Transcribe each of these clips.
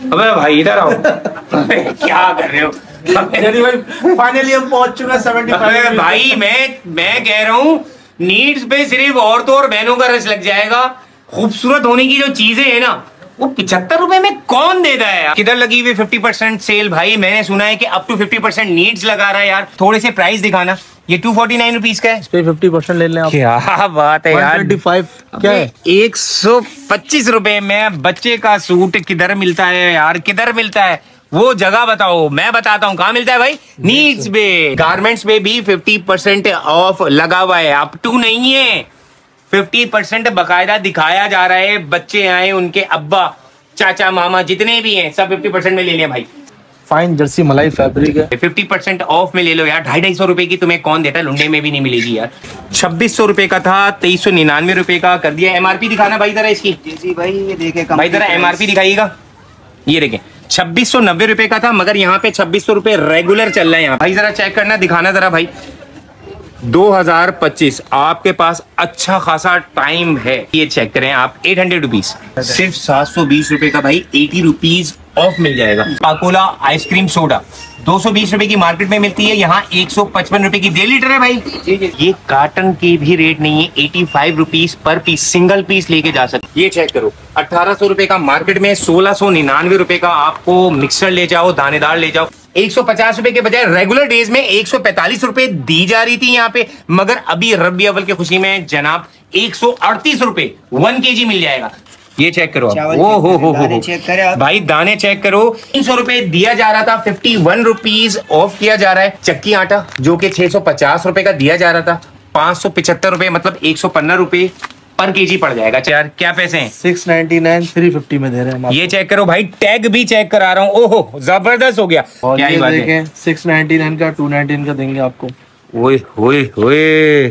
अबे भाई इधर आओ। क्या कर रहे हो भाई? फाइनली हम पहुंच चुके हैं 75। भाई मैं कह रहा हूँ नीड्स पे सिर्फ औरतों और बहनों का रस लग जाएगा। खूबसूरत होने की जो चीजें है ना वो 75 रुपए में कौन देता है यार। किधर लगी हुई 50% सेल भाई? मैंने सुना है कि अप टू 50% नीड्स लगा रहा है यार। थोड़े से प्राइस दिखाना। ये 249 रुपीज का है, इस पे 50% ले लें आप। क्या बात है यार। 125 क्या है? 125 रुपए में बच्चे का सूट किधर मिलता है यार? किधर मिलता है वो जगह बताओ, मैं बताता हूँ कहाँ मिलता है भाई। नीड्स पे, गारमेंट्स पे भी 50% ऑफ लगा हुआ है। अप टू नहीं है, 50% बकायदा दिखाया जा रहा है। बच्चे आए, उनके अब्बा, चाचा, मामा जितने भी हैं सब 50% में ले लिया भाई। फाइन जर्सी मलाई फैब्रिक है, 50% ऑफ में ले लो यार। 250 रुपए की तुम्हें कौन देता है? लुंडे में भी नहीं मिलेगी यार। 2600 रुपए का था, 2399 रुपए का कर दिया। एमआरपी दिखाना भाई जरा इसकी। जी भाई ये देखे भाई जरा एमआरपी दिखाइएगा। ये देखें 2690 रुपए का था, मगर यहाँ पे 2600 रुपए रेगुलर चल रहा है यहाँ। भाई जरा चेक करना, दिखाना जरा भाई। 2025 आपके पास अच्छा खासा टाइम है। ये चेक करें आप, 800 रुपीज, सिर्फ 720 रुपए का भाई 80 रुपीज ऑफ मिल जाएगा। पाकोला आइसक्रीम सोडा 220 रुपए की मार्केट में मिलती है, यहाँ 155 रुपए की 1.5 लीटर है भाई। ये कार्टन की भी रेट नहीं है, 85 rupees per piece, single piece लेके जा सकते। ये चेक करो 1800 रुपए का मार्केट में, 1699 रुपए का आपको मिक्सर ले जाओ, दानेदार ले जाओ। 150 रुपए के बजाय रेगुलर डेज में 145 रुपए दी जा रही थी यहाँ पे, मगर अभी रबी अव्वल की खुशी में जनाब 138 रुपए 1 kg मिल जाएगा। ये चेक करो आप। ओ हो चेक करें आप भाई, दाने चेक करो। 300 रुपए दिया जा रहा था, 51 रुपीज ऑफ किया जा रहा है। चक्की आटा जो कि 650 रुपए का दिया जा रहा था, 575 रुपए मतलब 115 रुपए पर केजी पड़ जाएगा। यार क्या पैसे हैं? 699 350 में दे रहे हैं। ये चेक करो भाई, टैग भी चेक करा रहा हूँ। ओहो जबरदस्त हो गया। और क्या ये बात देखें है? 699 का 219 का देंगे आपको। ओए होए होए,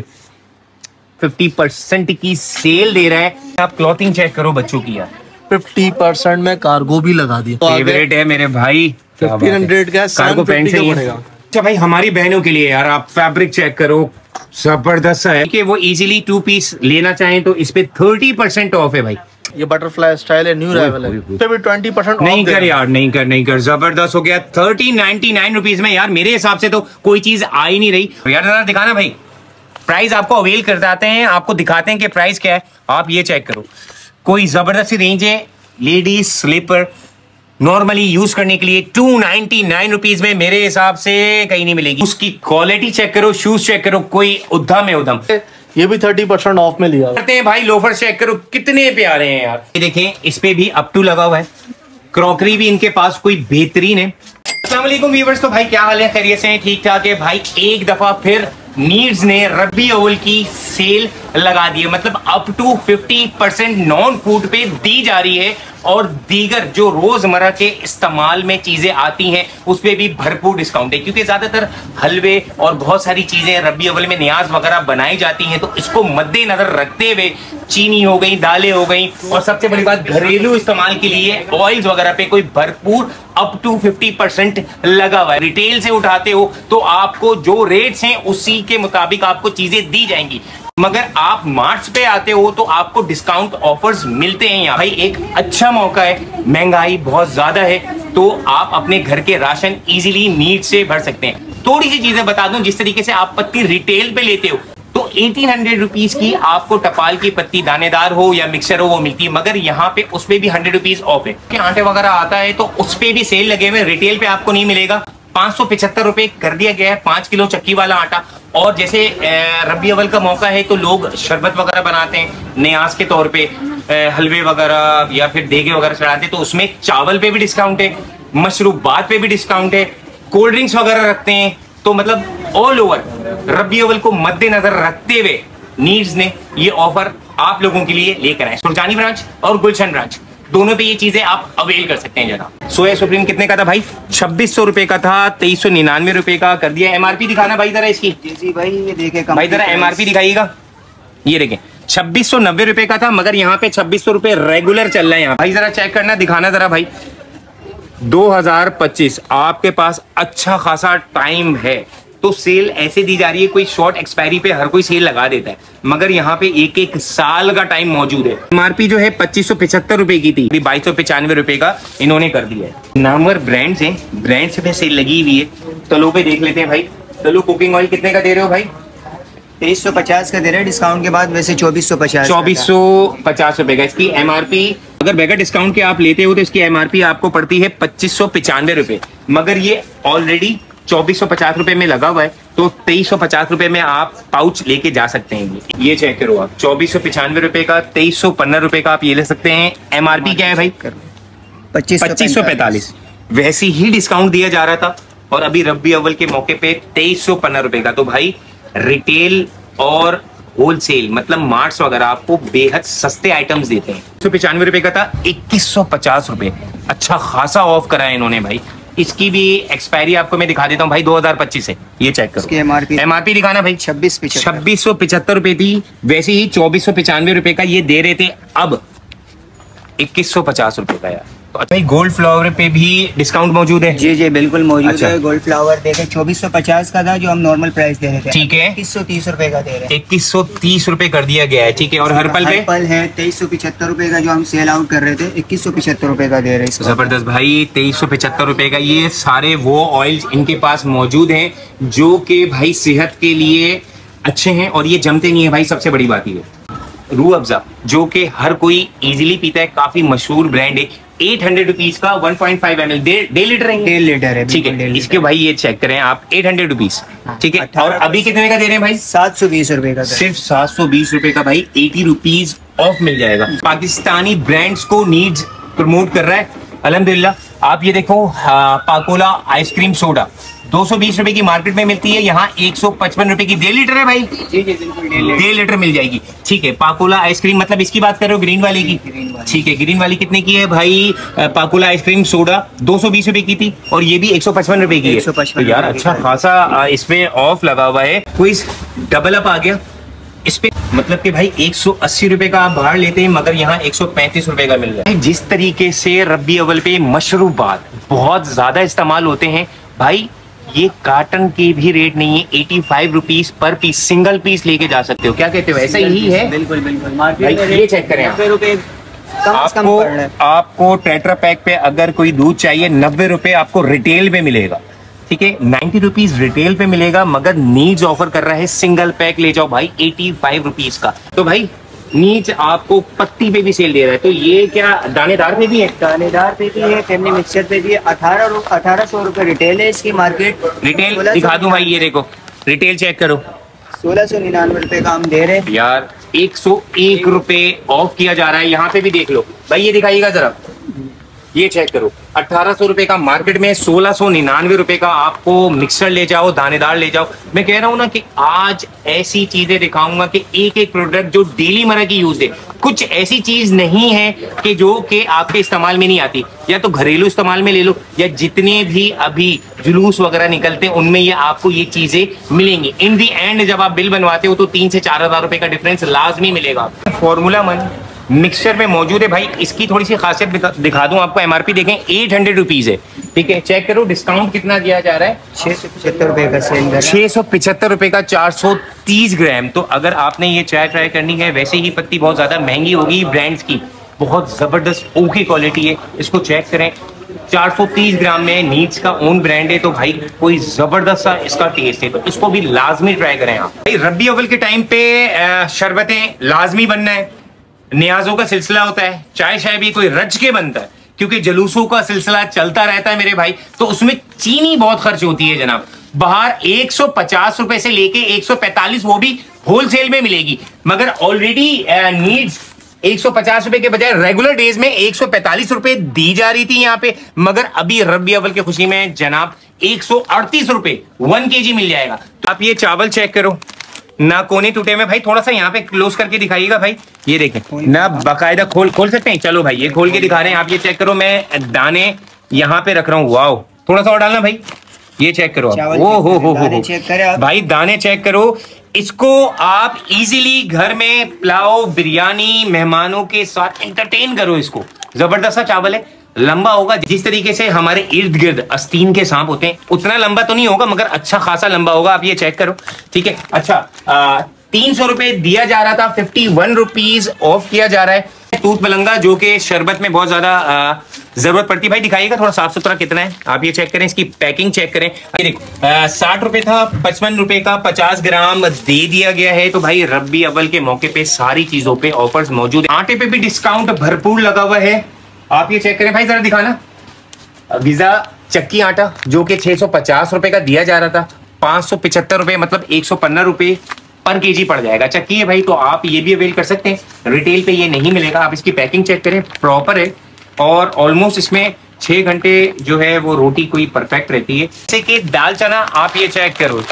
50% की सेल दे रहा है। आप क्लॉथिंग चेक करो बच्चों की यार, 50% में कार्गो भी लगा दी। फेवरेट है मेरे भाई। 1500 का कार्गो पैंट से पड़ेगा। अच्छा भाई, हमारी बहनों के लिए यार आप फैब्रिक चेक करो, जबरदस्त है कि वो इजीली 2 पीस लेना चाहें तो इस पे 30% ऑफ है भाई। ये बटरफ्लाई स्टाइल है, न्यू अराइवल है, इस पे भी 20% नहीं कर यार, नहीं कर, जबरदस्त हो गया। 3099 रुपीज में यार मेरे हिसाब से तो कोई चीज आ ही नहीं रही यार। जरा दिखाना भाई, प्राइस आपको अवेल करते हैं, आपको दिखाते हैं कि प्राइस क्या है। आप ये चेक करो, कोई जबरदस्त सी रेंज है। लेडीज स्लीपर नॉर्मली यूज करने के लिए 299 रुपीज में मेरे हिसाब से कहीं नहीं मिलेगी। उसकी क्वालिटी चेक करो, शूज चेक करो, कोई उद्दम है उद्दम। ये भी 30% ऑफ में लिया करते हैं भाई। लोफर चेक करो कितने प्यारे हैं यार। ये देखें, इस पे भी अप टू लगा हुआ है। क्रॉकरी भी इनके पास कोई बेहतरीन है। अस्सलाम वालेकुम व्यूअर्स, तो भाई क्या हाल है? खैरियत से हैं? ठीक ठाक है भाई। एक दफा फिर नीड्स ने रबी अव्वल की सेल लगा दी है, मतलब अप टू 50% नॉन फूड पे दी जा रही है, और दीगर जो रोजमर्रा के इस्तेमाल में चीजें आती हैं उस पे भी भरपूर डिस्काउंट है, क्योंकि ज्यादातर हलवे और बहुत सारी चीजें रबी अव्वल में न्याज वगैरह बनाई जाती हैं, तो इसको मद्देनजर रखते हुए चीनी हो गई, दालें हो गई, और सबसे बड़ी बात घरेलू इस्तेमाल के लिए ऑयल्स वगैरह पे कोई भरपूर अप टू 50% लगा हुआ है। रिटेल से उठाते हो तो आपको जो रेट्स हैं उसी के मुताबिक आपको चीजें दी जाएंगी, मगर आप मार्ट्स पे आते हो तो आपको डिस्काउंट ऑफर्स मिलते हैं। यहाँ भाई एक अच्छा मौका है, महंगाई बहुत ज्यादा है तो आप अपने घर के राशन इजीली नीड से भर सकते हैं। थोड़ी सी चीजें बता दूं, जिस तरीके से आप पत्ती रिटेल पे लेते हो तो 1800 रुपीज की आपको टपाल की पत्ती दानेदार हो या मिक्सर हो वो मिलती है, मगर यहाँ पे उस पे भी 100 रुपीज ऑफ है। कि आटे वगैरह आता है तो उस पे भी सेल लगे हुए, रिटेल पे आपको नहीं मिलेगा। 575 रुपए कर दिया गया है 5 किलो चक्की वाला आटा। और जैसे रबी अव्वल का मौका है तो लोग शरबत वगैरह बनाते हैं न्याज के तौर पे, हलवे वगैरह या फिर देगे वगैरह चढ़ाते हैं, तो उसमें चावल पे भी डिस्काउंट है, मशरूबात पे भी डिस्काउंट है, कोल्ड ड्रिंक्स वगैरह रखते हैं। तो मतलब ऑल ओवर रबी अव्वल को मद्देनजर रखते हुए नीड्स ने ये ऑफर आप लोगों के लिए लेकर आए। सुल्तानी ब्रांच और गुलशन ब्रांच दोनों पे ये चीजें आप अवेल कर सकते हैं। जरा सोया सुप्रीम कितने का था भाई? 2600 रुपए का था, 2399 रुपए का कर दिया। एमआरपी दिखाना भाई जरा इसकी। जी भाई ये देखे भाई जरा एमआरपी दिखाइएगा। ये देखें 2690 रुपए का था, मगर यहाँ पे 2600 रुपए रेगुलर चल रहा है यहाँ। भाई जरा चेक करना, दिखाना जरा भाई। 2025 आपके पास अच्छा खासा टाइम है, तो सेल ऐसे दी जा रही है, कोई शॉर्ट एक्सपायरी पे हर कोई सेल लगा देता है, मगर यहाँ पे एक एक साल का टाइम मौजूद है। एमआरपी जो है 2575 रुपए की थी, 2295 रुपए का इन्होंने कर दिया है। नामवर ब्रांड्स हैं, ब्रांड्स पे सेल लगी हुई है। तलो पे देख लेते हैं भाई, तलो कुकिंग ऑयल कितने का दे रहे हो भाई? 2350 का दे रहे हैं डिस्काउंट के बाद, वैसे 2450 2450 रुपए का। इसकी एमआरपी अगर बगैर डिस्काउंट के आप लेते हो तो इसकी एमआरपी आपको पड़ती है 2595 रुपए, मगर ये ऑलरेडी 2450 रुपए में लगा हुआ है, तो 2350 रुपए में आप पाउच लेके जा सकते हैं। ये चेक करो आप, 2495 रुपए का 2315 रुपए का आप ये ले सकते हैं। एमआरपी क्या है भाई? 2545। वैसे ही डिस्काउंट दिया जा रहा था और अभी रब्बी अव्वल के मौके पे 2315 रुपए का। तो भाई रिटेल और होलसेल मतलब मार्ट्स वगैरह आपको बेहद सस्ते आइटम्स देते हैं। 195 रुपए का था, 2150 रुपए। अच्छा खासा ऑफ करा है इन्होंने भाई। इसकी भी एक्सपायरी आपको मैं दिखा देता हूँ भाई, 2025 है। ये चेक करो, एमआरपी दिखाना भाई। 2675 रुपए थी, वैसे ही 2495 रुपए का ये दे रहे थे, अब 2150 रुपए का यार। तो अच्छा, गोल्ड फ्लावर पे भी डिस्काउंट मौजूद है? जी जी बिल्कुल मौजूद है। गोल्ड फ्लावर देखें 2450 का था, जो हम नॉर्मल प्राइस दे रहे थे, ठीक है 2130 रुपए का दे रहे हैं। 2130 रुपए कर दिया गया है, ठीक है। और हर्पल है 2375 रुपए का, जो हम सेल आउट कर रहे थे 2175 रुपए का दे रहे हैं। जबरदस्त भाई, 2375 रुपए का। ये सारे वो ऑयल्स इनके पास मौजूद हैं जो कि भाई सेहत के लिए अच्छे हैं और ये जमते नहीं है भाई। सबसे बड़ी बात ये रूह अफ़ज़ा, जो कि हर कोई इजीली पीता है, काफी मशहूर ब्रांड है। 800 रुपीज का 1.5 ml 1.5 लीटर है, 1.5 लीटर है, ठीक है। इसके भाई ये चेक करें आप, 800 रुपीज, ठीक है। और अभी कितने का दे रहे हैं भाई? 720 रुपए का, सिर्फ 720 रुपए का भाई। 80 रुपीज ऑफ मिल जाएगा। पाकिस्तानी ब्रांड्स को नीड्स प्रमोट कर रहा है अल्हम्दुलिल्लाह। आप ये देखो, पाकोला आइसक्रीम सोडा 220 रुपए की मार्केट में मिलती है, यहाँ 155 रुपए की 1.5 लीटर है भाई। जी जी बिल्कुल 1.5 लीटर मिल जाएगी, ठीक है। पाकोला आइसक्रीम मतलब इसकी बात कर रहे हो, ग्रीन वाले की? ठीक है, ग्रीन वाली कितने की है भाई? पाकोला आइसक्रीम सोडा 220 रुपए की थी और ये भी 155 रुपए की है। 155 यार अच्छा खासा इसमें ऑफ लगा हुआ है। कोई डबल अप आ गया इस पे, मतलब कि भाई 180 रुपए का आप बाहर लेते हैं, मगर यहाँ 135 रुपए का मिल रहा है। जिस तरीके से रब्बी अव्वल पे मशरूबात बहुत ज्यादा इस्तेमाल होते हैं भाई, ये कार्टन की भी रेट नहीं है, 85 rupees per piece, single piece लेके जा सकते हो। क्या कहते हो, ऐसा ही है? बिल्कुल बिल्कुल। भाई ये चेक करें, 90 रुपए आपको टेट्रा पैक पे अगर कोई दूध चाहिए 90 रुपए आपको रिटेल पे मिलेगा, ठीक है। 90 रुपीज रिटेल पे मिलेगा, मगर नीड्स ऑफर कर रहा है सिंगल पैक ले जाओ भाई 85 रुपीज का। तो भाई नीच आपको पत्ती पे भी सेल दे रहा है। तो ये क्या दानेदार पे भी है? दानेदार पे भी है, फैमिली मिक्सचर पे भी है। 1800 रुपए रिटेल है इसकी मार्केट। रिटेल दिखा दूं भाई, ये देखो रिटेल चेक करो, 1699 रुपए का हम दे रहे हैं यार। 101 रुपए ऑफ किया जा रहा है। यहाँ पे भी देख लो भाई, ये दिखाइएगा जरा, ये चेक करो। 1800 रुपए का मार्केट में, 1699 रुपए का आपको मिक्सर ले जाओ, दानेदार ले जाओ। मैं कह रहा हूं ना कि आज ऐसी चीजें दिखाऊंगा कि एक एक प्रोडक्ट जो डेली मर्रा की यूज है। कुछ ऐसी चीज नहीं है कि जो कि आपके इस्तेमाल में नहीं आती, या तो घरेलू इस्तेमाल में ले लो, या जितने भी अभी जुलूस वगैरह निकलते हैं उनमें ये आपको ये चीजें मिलेंगी। इन दी एंड जब आप बिल बनवाते हो तो 3 से 4 हजार रुपए का डिफरेंस लाजमी मिलेगा। फॉर्मूला मन मिक्सचर में मौजूद है भाई। इसकी थोड़ी सी खासियत दिखा दूं आपको। एमआरपी देखें 800 रुपीज है, ठीक है। चेक करो डिस्काउंट कितना दिया जा रहा है, 675 रुपए का सेल, 675 रुपए का 430 ग्राम। तो अगर आपने ये चाय ट्राई करनी है, वैसे ही पत्ती बहुत ज्यादा महंगी होगी ब्रांड्स की, बहुत जबरदस्त ओके क्वालिटी है, इसको चेक करें। 430 ग्राम में नीड्स का ओन ब्रांड है, तो भाई कोई जबरदस्त सा इसका टेस्ट है, तो इसको भी लाजमी ट्राई करें आप। भाई रब्बी अव्वल के टाइम पे शरबतें लाजमी बनना है, नियाजों का सिलसिला होता है, चाय शाय भी कोई रज के बनता है, क्योंकि जलूसों का सिलसिला चलता रहता है मेरे भाई। तो उसमें चीनी बहुत खर्च होती है जनाब। बाहर 150 रुपए से लेके 145, वो भी होलसेल में मिलेगी, मगर ऑलरेडी नीड्स 150 रुपए के बजाय रेगुलर डेज में 145 रुपए दी जा रही थी यहाँ पे, मगर अभी रब्बी अव्वल की खुशी में जनाब 138 रुपए 1 kg मिल जाएगा। तो आप ये चावल चेक करो, ना कोने टूटे में भाई। थोड़ा सा यहाँ पे क्लोज करके दिखाइएगा भाई, ये देखें ना, बाकायदा खोल सकते हैं। चलो भाई ये खोल के दिखा रहे हैं, आप ये चेक करो। मैं दाने यहाँ पे रख रहा हूँ, वाओ, थोड़ा सा और डालना भाई। ये चेक करो आप, ओ हो भाई, दाने चेक करो। इसको आप इजीली घर में पुलाव, बिरयानी, मेहमानों के साथ एंटरटेन करो। इसको जबरदस्त सा चावल है, लंबा होगा, जिस तरीके से हमारे इर्द गिर्द आस्तीन के सांप होते हैं उतना लंबा तो नहीं होगा, मगर अच्छा खासा लंबा होगा। आप ये चेक करो, ठीक है। अच्छा 300 रुपए दिया जा रहा था, 51 रुपीज ऑफ किया जा रहा है। तूत मलंगा जो कि शरबत में बहुत ज्यादा जरूरत पड़ती है। भाई दिखाइएगा थोड़ा साफ सुथरा कितना है, आप ये चेक करें, इसकी पैकिंग चेक करें। 60 रुपए था, 55 रुपए का 50 ग्राम दे दिया गया है। तो भाई रब्बी अव्वल के मौके पे सारी चीजों पे ऑफर्स मौजूद है। आटे पे भी डिस्काउंट भरपूर लगा हुआ है, आप ये चेक करें। भाई जरा दिखाना, गिजा चक्की आटा जो कि 650 रुपए का दिया जा रहा था, 575 रुपए मतलब 115 रुपए पर केजी पड़ जाएगा। चक्की है भाई, तो आप ये भी अवेल कर सकते हैं। रिटेल पे ये नहीं मिलेगा। आप इसकी पैकिंग चेक करें, प्रॉपर है और ऑलमोस्ट इसमें 6 घंटे जो है वो रोटी कोई परफेक्ट रहती है। जैसे कि दाल चना, आप ये चेक करो,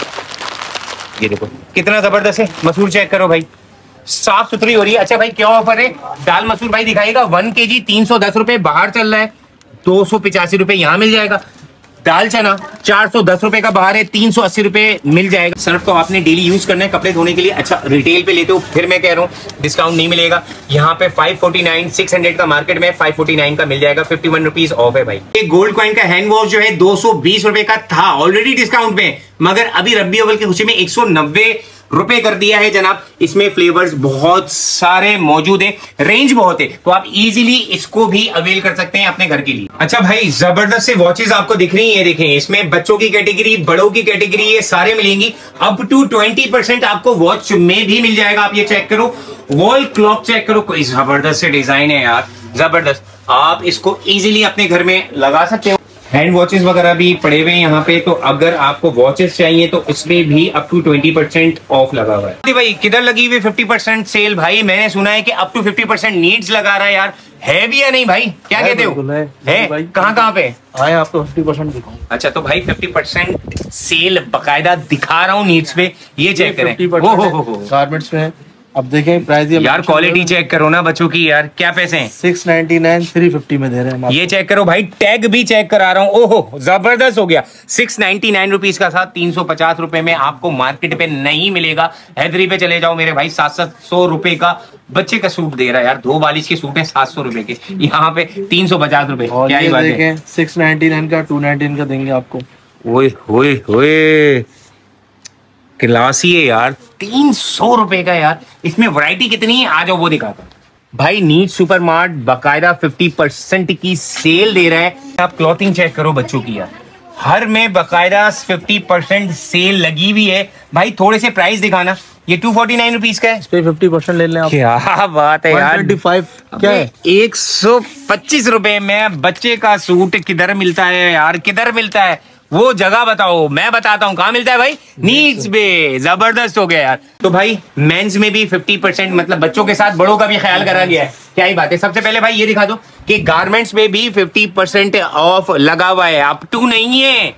ये देखो कितना जबरदस्त है। मसूर चेक करो भाई, साफ सुथरी हो रही है। अच्छा भाई क्या ऑफर है? दाल मसूर भाई दिखाएगा 1 केजी 310 रुपए बाहर चल रहा है, 285 रुपए यहाँ मिल जाएगा। दाल चना 410 रुपए का बाहर है, 380 रुपए मिल जाएगा। सर्फ तो आपने डेली यूज करना है कपड़े धोने के लिए। अच्छा रिटेल पे लेते हो, फिर मैं कह रहा हूँ डिस्काउंट नहीं मिलेगा। यहाँ पे 549, 600 का मार्केट में 549 का मिल जाएगा, 51 रुपीज ऑफ है भाई। ये गोल्ड कॉइन का हैंड वॉश जो है 220 रुपए का था ऑलरेडी डिस्काउंट में, मगर अभी रब्बी अव्वल के खुशी में 190 रुपए कर दिया है जनाब। इसमें फ्लेवर्स बहुत सारे मौजूद हैं, रेंज बहुत है, तो आप इजीली इसको भी अवेल कर सकते हैं अपने घर के लिए। अच्छा भाई जबरदस्त से वॉचेस आपको दिख रही है, देखें इसमें बच्चों की कैटेगरी, बड़ों की कैटेगरी, ये सारे मिलेंगी। अप टू 20% आपको वॉच में भी मिल जाएगा। आप ये चेक करो, वॉल क्लॉक चेक करो, कोई जबरदस्त से डिजाइन है यार, जबरदस्त। आप इसको इजीली अपने घर में लगा सकते हो। हैंड वॉचेस वगैरह भी पड़े हुए हैं यहाँ पे, तो अगर आपको वॉचेस चाहिए तो इसमें भी अप टू 20% ऑफ लगा हुआ है। भाई किधर लगी हुई 50% सेल? भाई मैंने सुना है कि अप टू 50% नीड्स लगा रहा है यार, है भी या नहीं भाई? क्या कहते हो? है कहाँ पे? आए आपको 50% दिखाऊं। अच्छा तो भाई 50% सेल बकायदा दिखा रहा हूँ नीड्स पे, ये चेक करें। गारमेंट्स में अब देखें प्राइस यार, क्वालिटी चेक करो ना बच्चों की यार, क्या पैसे हैं? 699 350 में दे रहे हैं। ये चेक करो भाई, टैग भी चेक करा रहा हूँ। ओहो जबरदस्त हो गया। 699 रुपीज का साथ 350 रुपए में आपको मार्केट पे नहीं मिलेगा। हैदरी पे चले जाओ मेरे भाई, 700 रुपए का बच्चे का सूट दे रहा है यार। 2 बालिश के सूट है 700 रुपए के, यहाँ पे 350 रुपए। क्या ही बात है? 699 का 219 का देंगे आपको। ओए होए होए, क्लासी है यार, 300 रुपए का यार। इसमें वैरायटी कितनी है, आ जाओ वो दिखाता हूं भाई। नीड सुपर मार्ट बकायदा 50% की सेल दे रहा है। आप क्लॉथिंग चेक करो बच्चों की यार, हर में बकायदा 50% सेल लगी हुई है भाई। थोड़े से प्राइस दिखाना। ये 249 रुपीज का है, इस पे 50% ले लें आप। क्या बात है यार, 125 क्या है? 125 रुपए में बच्चे का सूट किधर मिलता है यार, किधर मिलता है? वो जगह बताओ, मैं बताता हूँ कहाँ मिलता है भाई। नीड्स पे। जबरदस्त हो गया यार। तो भाई मेंस में भी 50%, मतलब बच्चों के साथ बड़ों का भी ख्याल करा गया है। क्या ही बात है। सबसे पहले भाई ये दिखा दो कि गारमेंट्स में भी 50% ऑफ लगा हुआ है। अप टू नहीं है,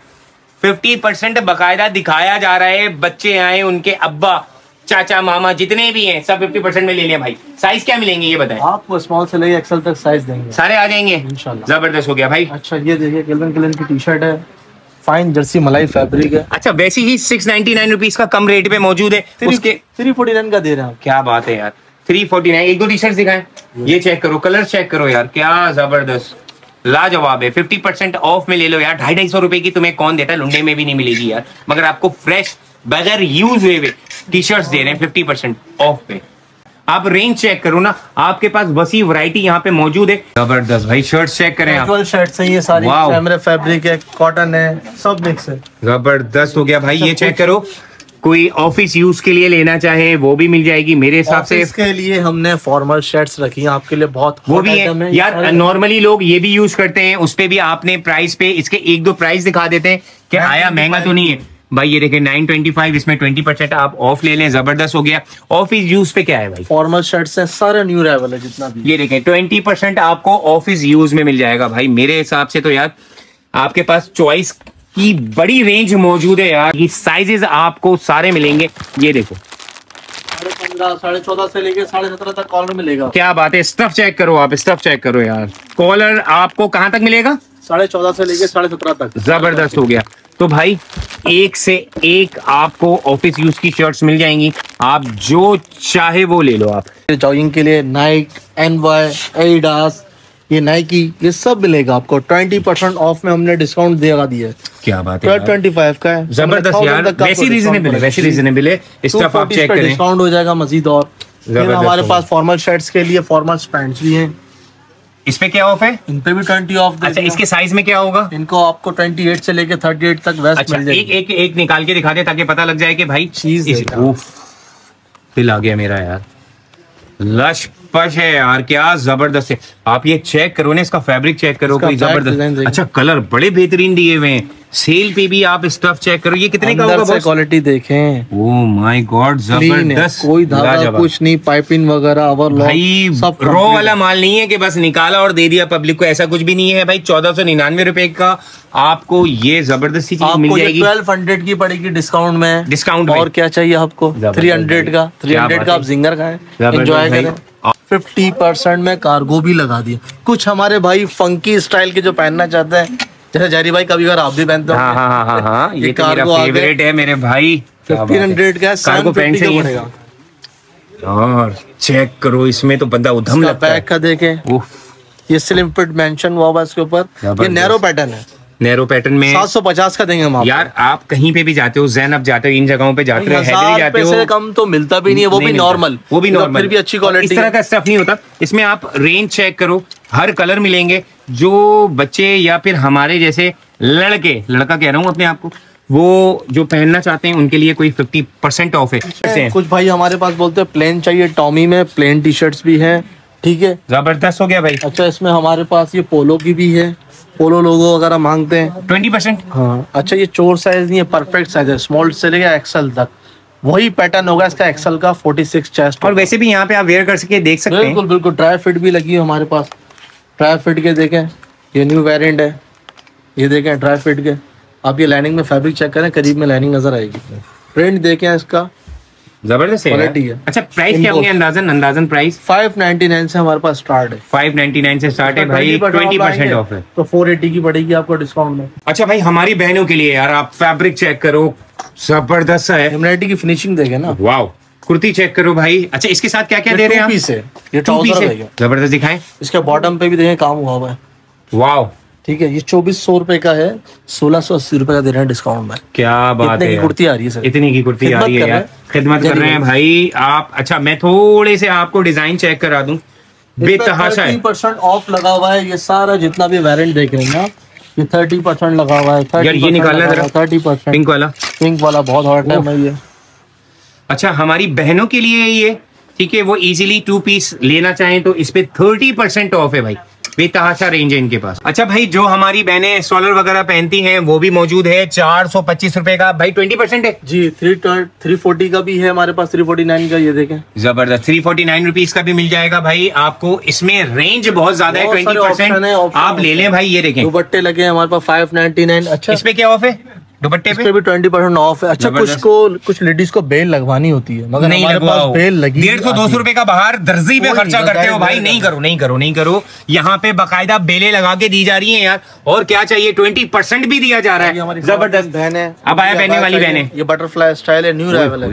50% बकायदा दिखाया जा रहा है। बच्चे आए, उनके अब्बा, चाचा, मामा जितने भी हैं सब 50% में ले लिया भाई। साइज क्या मिलेंगे ये बताएं? आपको स्मॉल से लेके एक्सेल तक साइज देंगे, सारे आ जाएंगे इंशाल्लाह। जबरदस्त हो गया भाई। अच्छा ये देखिए केल्विन क्लेन की टी शर्ट है, फाइन जर्सी मलाई फैब्रिक है। अच्छा वैसे ही 699 रुपीज का कम रेट पे मौजूद है। उसके 349 का दे रहे हैं। क्या बात है यार, 349। एक दो टी शर्ट दिखाएं, ये चेक करो, कलर चेक करो यार, क्या जबरदस्त लाजवाब है। 50% ऑफ में ले लो यार। 250 रुपए की तुम्हें कौन देता है, लुंडे में भी नहीं मिलेगी यार। मगर आपको फ्रेश बगैर यूज हुए टी शर्ट्स दे रहे हैं 50% ऑफ पे। आप रेंज चेक करो ना, आपके पास वसी वैरायटी यहाँ पे मौजूद है। जबरदस्त भाई, शर्ट चेक करें आप। शर्ट है ये सारी, कैमरे फैब्रिक है, कॉटन है, सब मिक्स है। जबरदस्त हो गया भाई। ये चेक करो, कोई ऑफिस यूज के लिए लेना चाहे वो भी मिल जाएगी मेरे हिसाब से। इसके लिए हमने फॉर्मल शर्ट्स रखी हैं आपके लिए, बहुत वो भी है यार। नॉर्मली लोग ये भी यूज करते हैं, उस पे भी आपने प्राइस पे इसके 1-2 प्राइस दिखा देते हैं कि आया महंगा तो नहीं है भाई। ये देखें 925, इसमें 20% आप ऑफ ले लें। जबरदस्त हो गया। ऑफिस यूज पे क्या है भाई? फॉर्मल शर्ट्स हैं सारे, न्यू अराइवल है जितना भी। ये देखें 20% आपको ऑफिस यूज में मिल जाएगा भाई। मेरे हिसाब से तो यार आपके पास चॉइस की बड़ी रेंज मौजूद है यार। ये साइजेस आपको सारे मिलेंगे। ये देखो 15, 14.5 से लेके 17.5 तक कॉलर मिलेगा। क्या बात है। स्टफ चेक करो आप, स्टफ चेक करो यार। कॉलर आपको कहाँ तक मिलेगा? 14.5 से लेके 17.5 तक। जबरदस्त हो गया। तो भाई एक से एक आपको ऑफिस यूज की शर्ट्स मिल जाएंगी, आप जो चाहे वो ले लो। आप जॉगिंग के लिए नाइक, एनवाई, एडिडास, ये नाइकी, ये सब मिलेगा आपको 20% ऑफ में हमने डिस्काउंट देगा दिया है। क्या बात है, 25 का है, जबरदस्त यार, वैसी रीजनेबल है, वैसी रीजनेबल है। स्टफ आप चेक करें, डिस्काउंट हो जाएगा मजीद। और फिर हमारे पास फॉर्मल शर्ट्स के लिए फॉर्मल पैंट्स भी हैं। इस पे क्या ऑफ है? इन पे भी 20 ऑफ। अच्छा, इसके साइज में क्या होगा? इनको आपको 28 से लेके 38 तक वेस्ट अच्छा, मिल जाएगी। एक निकाल के दिखा दे ताकि पता लग जाए कि भाई चीज दिल आ गया मेरा यार, लश पश है यार, क्या जबरदस्त है। आप ये चेक करो ना, इसका फैब्रिक चेक करो, कोई जबरदस्त। अच्छा, कलर बड़े बेहतरीन दिए हुए हैं। सेल पे भी आप स्टफ चेक करो, ये कितने का होगा? क्वालिटी देखें, ओह माय गॉड, जबरदस्त, कोई धागा कुछ नहीं, पाइपिंग वगैरह ओवरलॉक, भाई रॉ वाला माल नहीं है कि बस निकाला और दे दिया पब्लिक को, ऐसा कुछ भी नहीं है भाई। 1499 रुपए का आपको ये जबरदस्ती चीज मिल जाएगी। 1200 की पड़ेगी डिस्काउंट में। डिस्काउंट और क्या चाहिए आपको? 300 का आप जिंगर खाएं, एंजॉय करें। 50% में कार्गो भी लगा दिया। कुछ हमारे भाई फंकी स्टाइल के जो पहनना चाहते हैं, जैसे जारी भाई कभी बार आप भी पहनते हो। हाँ, ये तो मेरा फेवरेट है मेरे भाई। 1500 का कार्गो पैंट से पड़ेगा। और चेक करो, इसमें तो बंदा उधम लगता है। बैक का देखें, ये स्लिम फिट मेंशन हुआ है इसके ऊपर। ये नैरो पैटर्न है, नैरो पैटर्न में 750 का देंगे हम आपको। यार आप कहीं पे भी जाते हो, ज़ैनब जाते हो, इन जगहों पे जाते हो, हैदरी जाते हो, से कम तो मिलता भी नहीं है, वो भी नॉर्मल, वो भी नॉर्मल, फिर भी अच्छी क्वालिटी। इस तरह का स्टफ नहीं होता इसमें। आप रेंज चेक करो, हर कलर मिलेंगे। जो बच्चे या फिर हमारे जैसे लड़का कह रहा हूँ अपने आप को, वो जो पहनना चाहते हैं उनके लिए कोई 50% ऑफ है। कुछ भाई हमारे पास बोलते हैं प्लेन चाहिए, टॉमी में प्लेन टी शर्ट्स भी है, ठीक है, जबरदस्त हो गया भाई। अच्छा, इसमें हमारे पास ये पोलो की भी है, पोलो लोगो वगैरह मांगते हैं 20%। हाँ, अच्छा, ये चोर साइज नहीं है, परफेक्ट साइज है, स्मॉल से लेकर एक्सेल तक वही पैटर्न होगा इसका, एक्सेल का 46 चेस्ट। और वैसे भी यहाँ पे आप वेयर कर सके देख सकते हैं। बिल्कुल बिल्कुल, ड्राई फिट भी लगी है हमारे पास। ड्राई फिट के देखें, ये न्यू वेरिएंट है, ये देखें ड्राई फिट के। आप ये लाइनिंग में फैब्रिक चेक करें, करीब में लाइनिंग नजर आएगी। प्रिंट देखें इसका, जबरदस्त है। अच्छा, प्राइस क्या होंगे? अंदाजन प्राइस 599 से हमारे पास स्टार्ट है। 599 से स्टार्ट है भाई, 20% ऑफ है, तो 480 की पड़ेगी आपको डिस्काउंट में। अच्छा भाई, हमारी बहनों के लिए यार आप फैब्रिक चेक करो, जबरदस्त है। एम्ब्रॉयडरी की फिनिशिंग देखें ना, वाओ। कुर्ती चेक करो भाई। अच्छा, इसके साथ क्या क्या दे रहे हैं? 2 पीस है, ये ट्राउजर है, जबरदस्त दिखाएं। इसके बॉटम पे भी देखें काम हुआ हुआ है। वाओ, ठीक है, ये 2400 रुपए का है, 1680 रुपए का दे रहे हैं डिस्काउंट में। क्या बात है, कुर्ती आ रही है सर, इतनी की कुर्ती आ रही है यार, खिदमत कर रहे हैं भाई आप। अच्छा, मैं थोड़े से आपको डिजाइन चेक करा दूं, बेतहाशा है। 30% ऑफ लगा हुआ है, ये सारा जितना भी वेरिएंट देख रहे हैं आप, ये 30% लगा हुआ है। यार ये निकालना जरा, 30% पिंक वाला बहुत हॉट है ये। अच्छा, हमारी बहनों के लिए ये ठीक है, वो इजीली 2 पीस लेना चाहें तो इस पे 30% ऑफ है भाई, बेतहाशा रेंज है इनके पास। अच्छा भाई, जो हमारी बहनें स्टॉलर वगैरह पहनती हैं वो भी मौजूद है, 425 रुपए का भाई, 20% है जी। 340 का भी है हमारे पास, 349 का, ये देखें जबरदस्त। 349 रुपीज का भी मिल जाएगा भाई आपको। इसमें रेंज बहुत ज्यादा है, 20% आप ले लें भाई। ये देखें, दुपट्टे लगे हैं हमारे पास 599। अच्छा, इसमें क्या ऑफ है? दुपट्टे पे भी 20% ऑफ है। अच्छा, कुछ लेडीज को बेल लगवानी होती है, मगर नहीं हमारे पास बेल लगी 150-200 रुपए का बाहर दर्जी पे खर्चा करते हो भाई। नहीं करो। यहाँ पे बाकायदा बेले लगा के दी जा रही हैं यार। और क्या चाहिए, 20% भी दिया जा रहा है। जबरदस्त बहन है, अब आया पहनने वाली बहन है, ये बटरफ्लाई स्टाइल है, न्यू अराइवल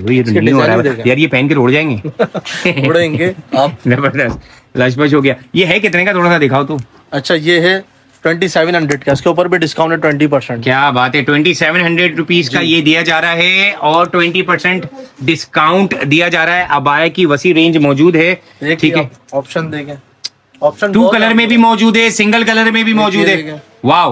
है यार। ये पहन के उड़ जाएंगे उड़ेंगे आप। जबरदस्त, लशपश हो गया। ये है कितने का, थोड़ा सा दिखाओ तो। अच्छा, ये है 2700 का, इसके ऊपर भी डिस्काउंट है 20%। क्या बात है, 2700 रुपीज का ये दिया जा रहा है और 20% डिस्काउंट दिया जा रहा है। अबाया की वसी रेंज मौजूद है, ठीक है। ऑप्शन देखें, ऑप्शन 2 कलर में भी मौजूद है, सिंगल कलर में भी मौजूद है। वाओ,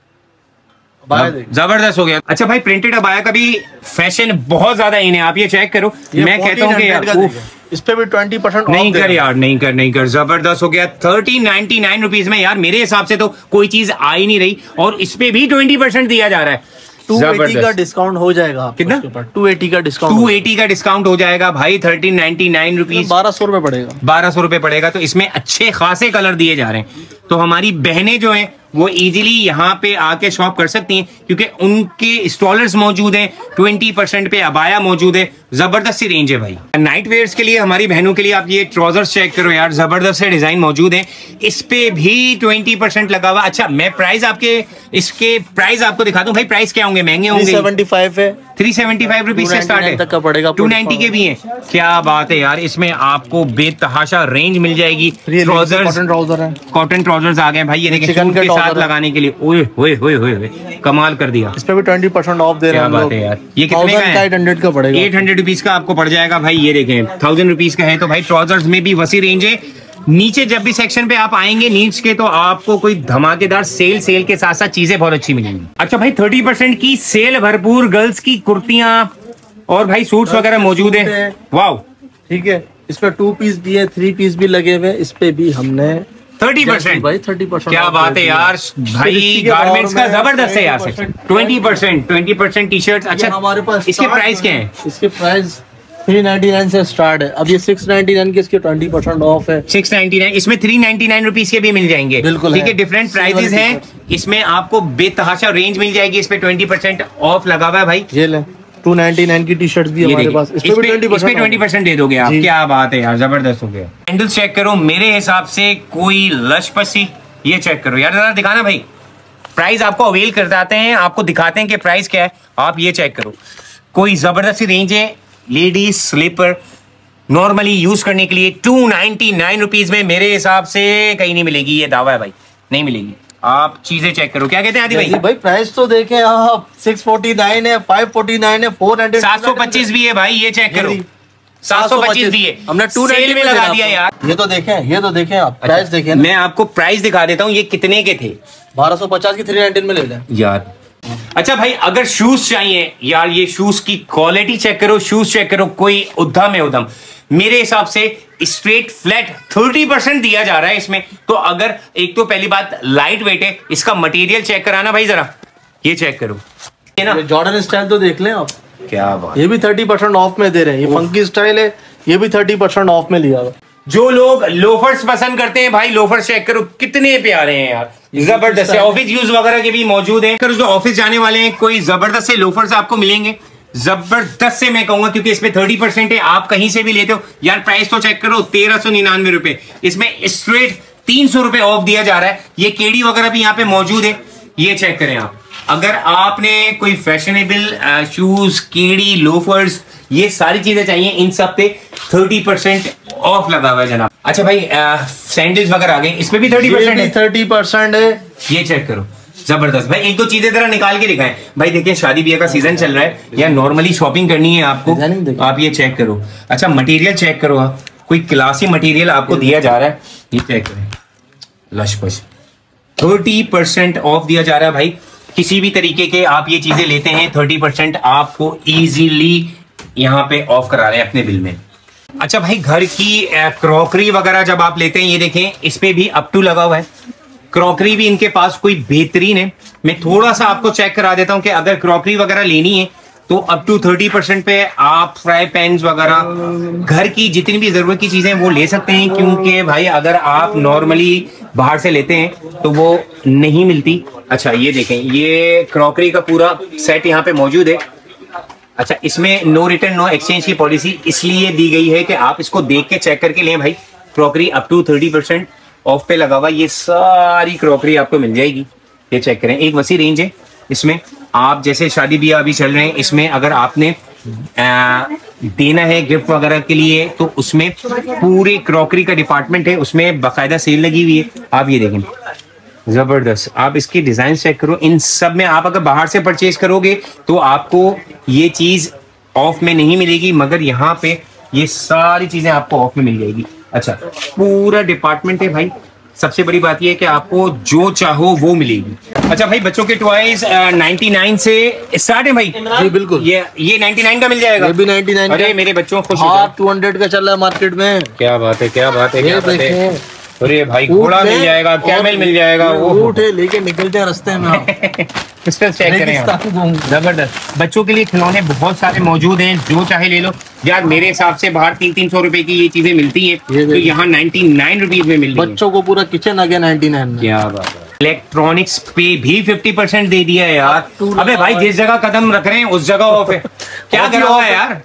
जबरदस्त हो गया। अच्छा भाई, प्रिंटेड अबाया का भी फैशन बहुत ज्यादा इन है, आप ये चेक करो। मैं कहता हूँ कि यार इस पे भी 20% नहीं कर यार, नहीं कर। जबरदस्त हो गया। 1399 रुपीज में यार मेरे हिसाब से तो कोई चीज आ ही नहीं रही, और इस पे भी 20% दिया जा रहा है। 280 का डिस्काउंट हो जाएगा। कितना? 280 का डिस्काउंट, 280 का डिस्काउंट हो जाएगा भाई। 1399 रुपीज, 1200 रुपए पड़ेगा। 1200 रुपए पड़ेगा। तो इसमें अच्छे खासे कलर दिए जा रहे हैं, तो हमारी बहनें जो हैं वो इजीली यहाँ पे आके शॉप कर सकती हैं, क्योंकि उनके स्टॉलर्स मौजूद हैं। 20% पे अबाया मौजूद है, जबरदस्त सी रेंज है भाई। नाइट वेयर्स के लिए हमारी बहनों के लिए आप ये ट्राउजर्स चेक करो यार, जबरदस्त से डिजाइन मौजूद है। इस पे भी 20% लगा हुआ। अच्छा मैं प्राइस इसके प्राइस आपको दिखा दूं भाई, प्राइस क्या होंगे, महंगे होंगे। 375 है, 375 रुपीज से स्टार्ट है, तक का पड़ेगा, 290 के भी है। क्या बात है यार, इसमें आपको बेतहाशा रेंज मिल जाएगी। ट्राउजर है, कॉटन ट्राउजर्स आ गए भाई, ये देखिए सूट के साथ लगाने के लिए। ओए ओए ओए ओए कमाल कर दिया। इस पे भी 20% ऑफ दे रहे हैं। क्या बात है यार, ये कितने का है? 800 का पड़ेगा, 800 रुपीज का आपको पड़ जाएगा भाई। ये देखें 1000 रुपीज का है। तो भाई ट्राउजर्स में भी वसी रेंज है। नीचे जब भी सेक्शन पे आप आएंगे नीच के, तो आपको कोई धमाकेदार सेल के साथ साथ चीजें बहुत अच्छी मिलेंगी। अच्छा भाई 30% की सेल भरपूर, गर्ल्स की कुर्तियां और भाई सूट्स वगैरह मौजूद है। वाओ ठीक है, इसमें 2 पीस भी है, 3 पीस भी लगे हुए। इस पे भी हमने 30% भाई 30%। क्या बात है यार भाई, गारमेंट्स का जबरदस्त है यार सेक्शन। 20% T shirt. अच्छा हमारे पास इसके प्राइस क्या है? इसके प्राइस 399 से स्टार्ट है। अब ये 699 के इसके 20% ऑफ है। 699, इसमें 399 रुपीज के भी मिल जाएंगे। बिल्कुल ठीक है, डिफरेंट प्राइसेस हैं। इसमें आपको बेतहाशा रेंज मिल जाएगी। इस पे 20% ऑफ लगा हुआ है भाई। ये ले 299 की टी शर्ट भी हमारे पास, इस पे 20% दे दोगे आप। क्या बात है यार, जबरदस्त हो गया। सैंडल्स चेक करो, मेरे हिसाब से कोई लश पसी, ये चेक करो यार, जरा दिखाना भाई। प्राइस आपको अवेल कर जाते हैं, आपको दिखाते हैं कि प्राइस क्या है। आप ये चेक करो, कोई जबरदस्त रेंज है। लेडीज स्लीपर नॉर्मली यूज करने के लिए 299 रुपीज में मेरे हिसाब से कहीं नहीं मिलेगी। ये दावा है भाई, नहीं मिलेगी। आप चीजें चेक करो। क्या कहते हैं आदि भाई? भाई प्राइस तो देखें आप, 649 है, 549 है, 400, 725 भी है भाई। ये चेक करो, 725 भी है। हमने 290 में लगा दिया यार। ये तो देखें आप, प्राइस देखें। मैं आपको प्राइस दिखा देता हूँ, ये कितने के थे। 1250 की 319 में ले लें यार। अच्छा भाई अगर शूज चाहिए यार, ये शूज की क्वालिटी चेक करो, शूज चेक करो, कोई उद्धम है उद्धम। मेरे हिसाब से स्ट्रेट फ्लैट 30% दिया जा रहा है इसमें। तो अगर एक तो पहली बात लाइट वेट है, इसका मटेरियल चेक कराना भाई जरा, ये चेक करो। ये ना जॉर्डन स्टाइल तो देख लें आप। क्या बात, ये भी 30% ऑफ में दे रहे हैं। ये फंकी स्टाइल है, ये भी 30% ऑफ में लिया हुआ। जो लोग लोफर्स पसंद करते हैं भाई, लोफर्स चेक करो कितने प्यारे हैं यार, जबरदस्त है। ऑफिस यूज वगैरह के भी मौजूद हैं। जो ऑफिस जाने वाले हैं, कोई जबरदस्त से लोफर्स आपको मिलेंगे, जबरदस्त से मैं कहूंगा, क्योंकि इसमें 30% है। आप कहीं से भी लेते हो यार। प्राइस तो चेक करो, 1399 रुपए। इसमें स्ट्रेट 300 रुपए ऑफ दिया जा रहा है। ये केडी वगैरह भी यहाँ पे मौजूद है, ये चेक करें आप। अगर आपने कोई फैशनेबल शूज, केडी, लोफर्स, ये सारी चीजें चाहिए, इन सब पे 30% ऑफ लगा हुआ है जनाब। अच्छा भाई सैंडल्स वगैरह आ गए, इसमें भी 30% है। 30% है, ये चेक करो, जबरदस्त भाई। एक दो चीजें जरा निकाल के दिखाएं भाई। देखिए शादी ब्याह का सीजन चल रहा है, या नॉर्मली शॉपिंग करनी है आपको, आप ये चेक करो। अच्छा मटेरियल चेक करो आप, कोई क्लासी मटेरियल आपको दिया जा रहा है, ये चेक करें। लशपश 30% ऑफ दिया जा रहा है भाई। किसी भी तरीके के आप ये चीजें लेते हैं, 30% आपको इजीली यहाँ पे ऑफ करा रहे हैं अपने बिल में। अच्छा भाई घर की क्रॉकरी वगैरह जब आप लेते हैं, ये देखें इस पे भी अप टू लगा हुआ है। क्रॉकरी भी इनके पास कोई बेहतरीन है। मैं थोड़ा सा आपको चेक करा देता हूं कि अगर क्रॉकरी वगैरह लेनी है तो अप टू 30% पे आप फ्राई पैन्स वगैरह, घर की जितनी भी जरूरत की चीजें वो ले सकते हैं। क्योंकि भाई अगर आप नॉर्मली बाहर से लेते हैं तो वो नहीं मिलती। अच्छा ये देखें, ये क्रॉकरी का पूरा सेट यहाँ पे मौजूद है। अच्छा इसमें नो रिटर्न नो एक्सचेंज की पॉलिसी इसलिए दी गई है कि आप इसको देख के चेक करके लें भाई। क्रॉकरी अप टू 30% ऑफ पे लगा हुआ, ये सारी क्रॉकरी आपको मिल जाएगी। ये चेक करें, एक वसी रेंज है इसमें। आप जैसे शादी ब्याह अभी चल रहे हैं, इसमें अगर आपने देना है गिफ्ट वगैरह के लिए, तो उसमें पूरे क्रॉकरी का डिपार्टमेंट है, उसमें बाकायदा सेल लगी हुई है। आप ये देखें, जबरदस्त। आप इसकी डिजाइन चेक करो। इन सब में आप अगर बाहर से परचेज करोगे तो आपको ये चीज ऑफ में नहीं मिलेगी, मगर यहाँ पे ये सारी चीजें आपको ऑफ में मिल जाएगी। अच्छा पूरा डिपार्टमेंट है भाई। सबसे बड़ी बात ये है कि आपको जो चाहो वो मिलेगी। अच्छा भाई बच्चों के टॉयज 99 से स्टार्ट है भाई। जी बिल्कुल, ये 99 का मिल जाएगा। ये भी 99। अरे मेरे बच्चों खुश हो जाओ। 200 का चल रहा है मार्केट में। क्या बात है, क्या बात है, क्या बात है। अरे भाई घोड़ा मिल जाएगा, कैमल मिल जाएगा, वो ऊँट है, लेके निकलते हैं रास्ते में। चेक करें, जबरदस्त। बच्चों के लिए खिलौने बहुत सारे मौजूद हैं, जो चाहे ले लो यार। मेरे हिसाब से बाहर 300 रुपए की ये चीजें मिलती हैं, तो यहाँ 99 रुपीज में मिल रही है। बच्चों को पूरा किचन आ गया 99 में। क्या बात है। इलेक्ट्रॉनिक्स पे भी 50% दे दिया है यार। अबे भाई जिस जगह कदम रख रहे हैं उस जगह ऑफ है। क्या करा हुआ है यार।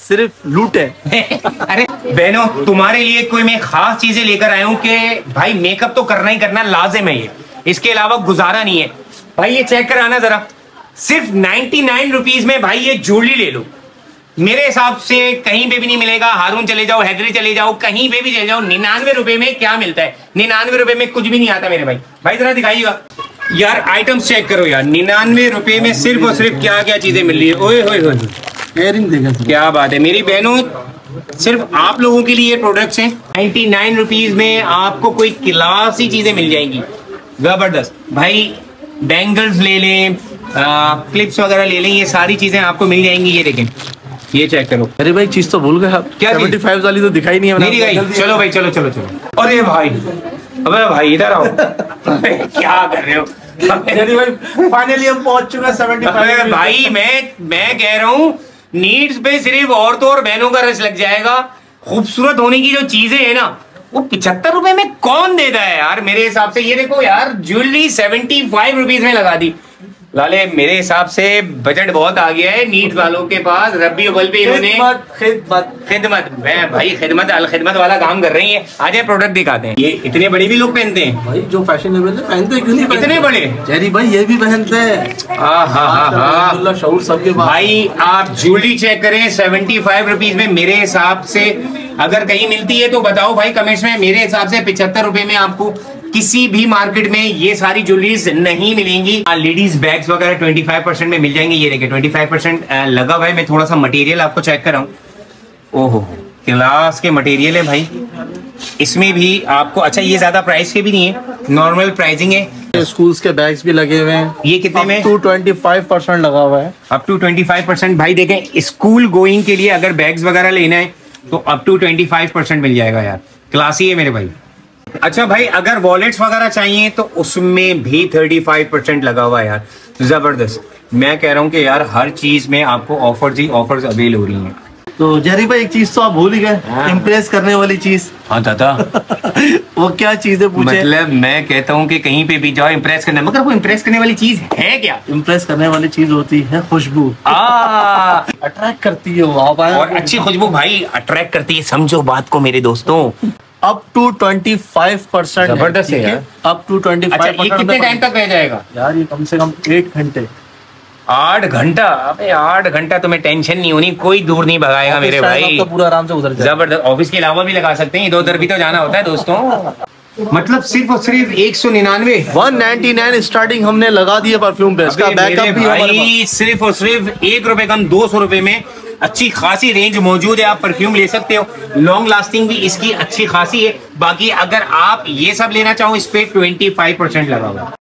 सिर्फ लूट है। अरे बहनों, तुम्हारे लिए कोई मैं खास चीजें लेकर आया हूँ कि भाई मेकअप तो करना ही करना लाजिम है, ये इसके अलावा गुजारा नहीं है। भाई ये चेक कराना जरा, सिर्फ 99 रुपीज में भाई ये ज्वेलरी ले लो। मेरे हिसाब से कहीं पे भी नहीं मिलेगा। हारून चले जाओ, हैदरी चले जाओ, कहीं पे भी चले जाओ, 99 रुपए में क्या मिलता है? 99 रुपए में कुछ भी नहीं आता मेरे भाई। भाई जरा दिखाइएगा यार, आइटम्स चेक करो यार, 99 रुपए में सिर्फ और सिर्फ क्या क्या चीजें मिल रही है। ओए होए होए, क्या बात है मेरी बहनों, सिर्फ आप लोगों के लिए प्रोडक्ट्स हैं। 99 रुपीज में आपको कोई क्लासी चीजें मिल जाएंगी, जबरदस्त। भाई बैंगल्स ले लें, क्लिप्स वगैरह ले लें, ये सारी चीजें आपको मिल जाएंगी। ये देखें, ये चेक करो। अरे भाई चीज तो भूल गए आप, क्या 75 वाली तो दिखाई नहीं है। नहीं दिखाई? चलो भाई, चलो चलो चलो। अरे भाई, अबे भाई इधर आओ। क्या कर रहे हो भाई? फाइनली हम पहुंच चुके हैं 75। भाई मैं कह रहा हूँ, नीड्स पे सिर्फ औरतों और बहनों का रस लग जाएगा। खूबसूरत होने की जो चीजें है ना, वो 75 रुपए में कौन देता है यार? मेरे हिसाब से ये देखो यार, ज्वेलरी 75 रुपीज में लगा दी। लाले मेरे हिसाब से बजट बहुत आ गया है नीट वालों के पास। रब्बी अव्वल पे इन्होंने खिदमत भाई खिदमत अल खिदमत वाला काम कर रही है। आज ये प्रोडक्ट दिखाते हैं। ये इतने बड़े भी लोग पहनते हैं भाई, जो फैशनेबल है पहनते हैं, क्यों नहीं पहनते? इतने बड़े जहरी भाई ये भी पहनते हैं। शऊर सबके पास। भाई आप ज्वेलरी चेक करें 75 रुपीज में। मेरे हिसाब से अगर कहीं मिलती है तो बताओ भाई कमेंट्स में। मेरे हिसाब से 75 रुपए में आपको किसी भी मार्केट में ये सारी ज्वेलरीज नहीं मिलेंगी। लेडीज बैग्स वगैरह 25% में मिल जाएंगे। ये देखिए 25% लगा हुआ है। मैं थोड़ा सा मटेरियल आपको चेक कर रहा हूँ। ओहो, क्लास के मटेरियल है भाई। इसमें भी आपको, अच्छा ये ज्यादा प्राइस के भी नहीं है, नॉर्मल प्राइसिंग है। स्कूल्स के बैग्स भी लगे हुए हैं। ये कितने में? 25% लगा हुआ है। Up to 25%। भाई देखें, स्कूल गोइंग के लिए अगर बैग्स वगैरह लेना है तो अप टू 25% मिल जाएगा यार। क्लासी है मेरे भाई। अच्छा भाई, अगर वॉलेट्स वगैरह चाहिए तो उसमें भी 35% लगा हुआ है यार। जबरदस्त। मैं कह रहा हूँ कि यार हर चीज में आपको ऑफर्स ही ऑफर्स अवेल हो रही हैं। तो जहरी भाई एक चीज तो आप भूल ही गए, इम्प्रेस करने वाली चीज। हाँ दादा। वो क्या चीज है पूछे? मतलब मैं कहता हूँ कि कहीं पे भी जाओ इम्प्रेस करना, मगर वो इम्प्रेस करने वाली चीज है क्या? इम्प्रेस करने वाली चीज होती है खुशबू। अट्रैक्ट करती है वो। और अच्छी खुशबू भाई अट्रैक्ट करती है, समझो बात को मेरे दोस्तों। Up to 25%। जबरदस्त है यार। Up to 25%। अच्छा, ये कितने टाइम तक रह जाएगा यार? ये कम से कम 8 घंटे। 8 घंटा? अबे 8 घंटा तुम्हें टेंशन नहीं होनी, कोई दूर नहीं भगाएगा मेरे भाई। तो पूरा आराम से उधर जबरदस्त। ऑफिस के अलावा भी लगा सकते हैं, इधर उधर भी तो जाना होता है दोस्तों। मतलब सिर्फ और सिर्फ 199 स्टार्टिंग हमने लगा दिया परफ्यूम पे। इसका बैकअप भी भाई सिर्फ और सिर्फ 1 रुपए कम 200 रुपए में अच्छी खासी रेंज मौजूद है। आप परफ्यूम ले सकते हो, लॉन्ग लास्टिंग भी इसकी अच्छी खासी है। बाकी अगर आप ये सब लेना चाहो, इस पे 25% लगा हुआ है।